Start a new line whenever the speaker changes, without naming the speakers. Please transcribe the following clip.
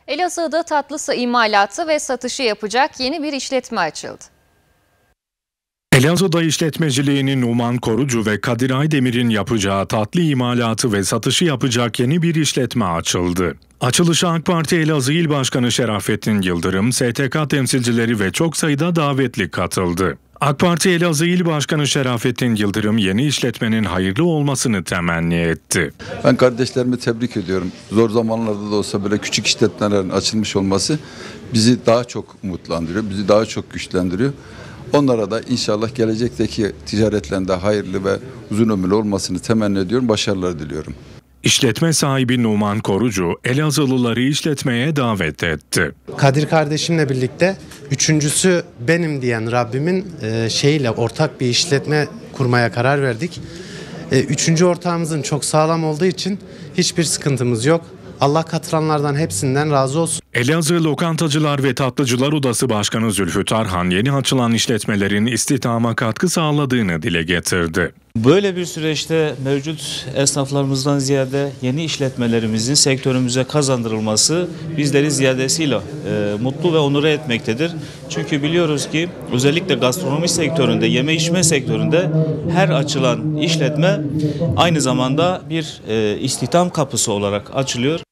Elazığ'da tatlısı imalatı ve satışı yapacak yeni bir işletme açıldı.
Elazığ'da işletmeciliğini Numan Korucu ve Kadir Aydemir'in yapacağı tatlı imalatı ve satışı yapacak yeni bir işletme açıldı. Açılışa AK Parti Elazığ İl Başkanı Şerafettin Yıldırım, STK temsilcileri ve çok sayıda davetli katıldı. AK Parti Elazığ İl Başkanı Şerafettin Yıldırım yeni işletmenin hayırlı olmasını temenni etti.
Ben kardeşlerimi tebrik ediyorum. Zor zamanlarda da olsa böyle küçük işletmelerin açılmış olması bizi daha çok umutlandırıyor, bizi daha çok güçlendiriyor. Onlara da inşallah gelecekteki ticaretlerinde hayırlı ve uzun ömürlü olmasını temenni ediyorum, başarılar diliyorum.
İşletme sahibi Numan Korucu, Elazığlıları işletmeye davet etti.
Kadir kardeşimle birlikte üçüncüsü benim diyen Rabbimin ortak bir işletme kurmaya karar verdik. Üçüncü ortağımızın çok sağlam olduğu için hiçbir sıkıntımız yok. Allah katılanlardan hepsinden razı olsun.
Elazığ Lokantacılar ve Tatlıcılar Odası Başkanı Zülfü Tarhan yeni açılan işletmelerin istihdama katkı sağladığını dile getirdi.
Böyle bir süreçte mevcut esnaflarımızdan ziyade yeni işletmelerimizin sektörümüze kazandırılması bizleri ziyadesiyle mutlu ve onure etmektedir. Çünkü biliyoruz ki özellikle gastronomi sektöründe, yeme içme sektöründe her açılan işletme aynı zamanda bir istihdam kapısı olarak açılıyor.